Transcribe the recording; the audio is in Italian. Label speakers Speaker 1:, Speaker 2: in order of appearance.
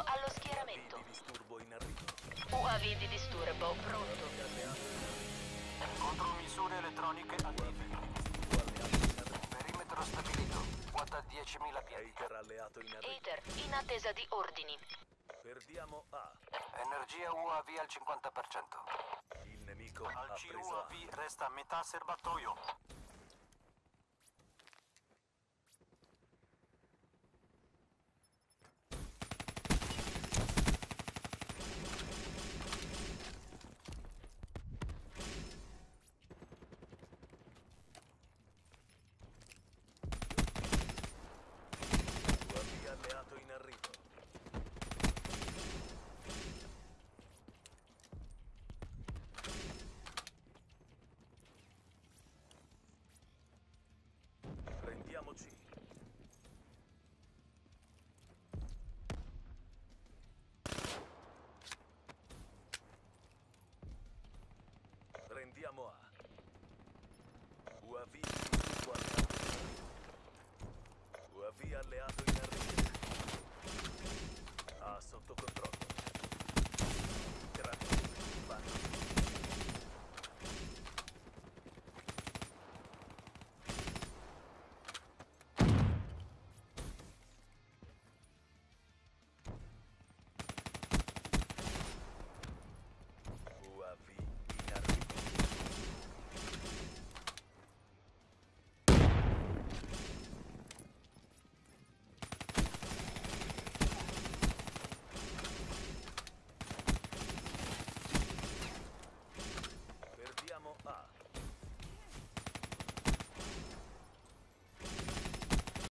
Speaker 1: allo schieramento.
Speaker 2: UAV di disturbo in arrivo.
Speaker 1: UAV di disturbo pronto.
Speaker 3: Contromisure elettroniche attive. Perimetro stabilito. Quota 10.000 piedi.
Speaker 2: Hater alleato in arrivo.
Speaker 1: Hater, in attesa di ordini.
Speaker 2: Perdiamo A.
Speaker 3: Energia UAV al 50%.
Speaker 2: Il nemico
Speaker 3: Al
Speaker 2: ha preso A.
Speaker 3: CUAV resta metà serbatoio.
Speaker 2: UAV alleato in arrivo. Prendiamoci. Prendiamo A. UAV